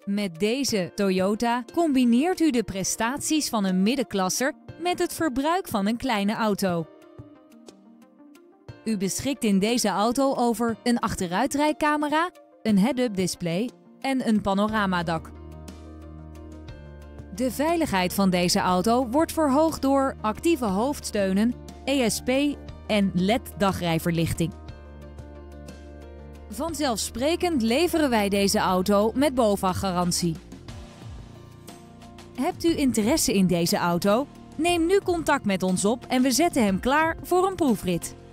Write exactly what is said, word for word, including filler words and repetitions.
Met deze Toyota combineert u de prestaties van een middenklasser met het verbruik van een kleine auto. U beschikt in deze auto over een achteruitrijcamera, een head-up display en een panoramadak. De veiligheid van deze auto wordt verhoogd door actieve hoofdsteunen, E S P en L E D-dagrijverlichting. Vanzelfsprekend leveren wij deze auto met BOVAG-garantie. Hebt u interesse in deze auto? Neem nu contact met ons op en we zetten hem klaar voor een proefrit.